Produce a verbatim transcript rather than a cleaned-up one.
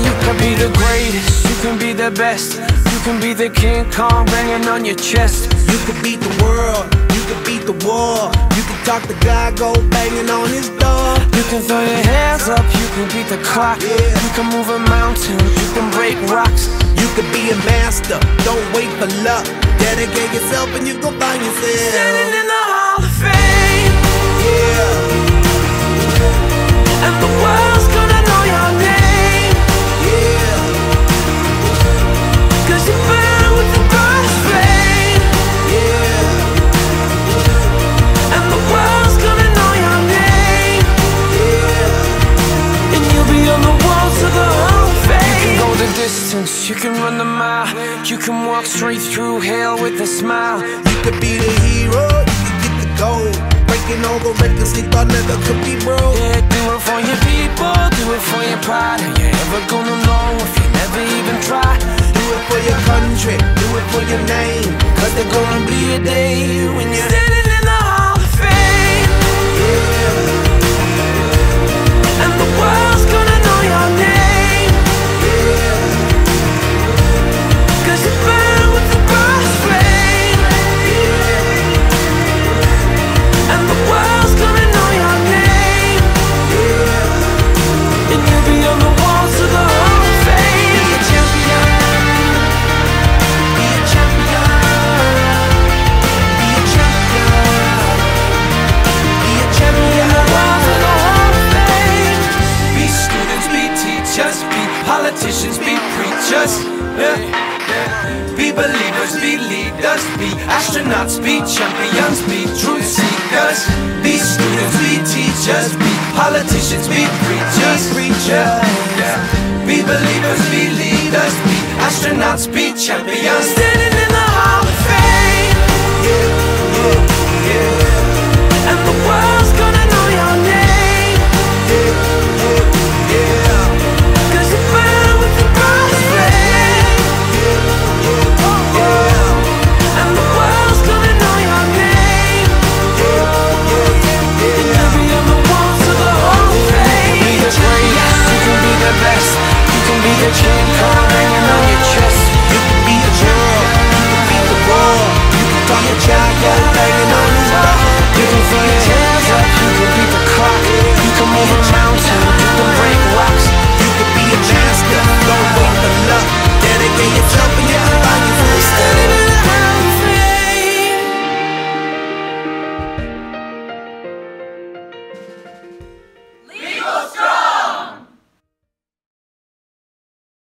You can be the greatest, you can be the best. You can be the King Kong banging on your chest. You can beat the world, you can beat the war. You can talk to God, go banging on his door. You can throw your hands up, you can beat the clock. Yeah. You can move a mountain, you can break rocks. You can be a master, don't wait for luck. Dedicate yourself and you gon' find yourself Standing in the Hall of Fame. Yeah. And the world's gonna know your name. Yeah. Cause you burn with the brightest flame. Yeah. And the world's gonna know your name. Yeah. And you'll be on the walls of the Hall of Fame. You can go the distance, you can run the mile. You can walk straight through hell with a smile. You could be the hero, you can get the gold. Breaking all the records they thought never could be broke. Yeah, do it for your people, do it for your pride. Are you ever gonna know if you never even try? Do it for your country, do it for your name. Cause there's gonna be a day when you're standing in the Hall of Fame. Yeah. And the world's gonna know your name. Yeah. Cause you burn with the brightest flame. Yeah. And the world's gonna know your name. Yeah. And you'll be on the walls of the Hall of Fame. Be a champion, be a champion, be a champion, be a champion. The walls of the Hall of Fame. Be students, be teachers, be politicians, be preachers. Yeah. Be believers, be leaders, be astronauts, be champions, be truth seekers. Be students, be teachers, be politicians, be preachers, preachers. Yeah. Be believers, be leaders, be astronauts, be champions. Standing in the Hall of Fame. Yeah. Yeah. Yeah. And the world's gonna know your name. Yeah. Yeah. Cause you burn with the brightest flame. And the world's gonna know your name. And you'll be on the walls of the Hall of Fame. You can be the greatest, you can be the best. You can be the King Kong hanging on your chest. You can be a girl, you can beat the world. You can talk a child, go banging on his door. You can throw your hands up, you can beat the clock. You can move a mountain, you can break rocks.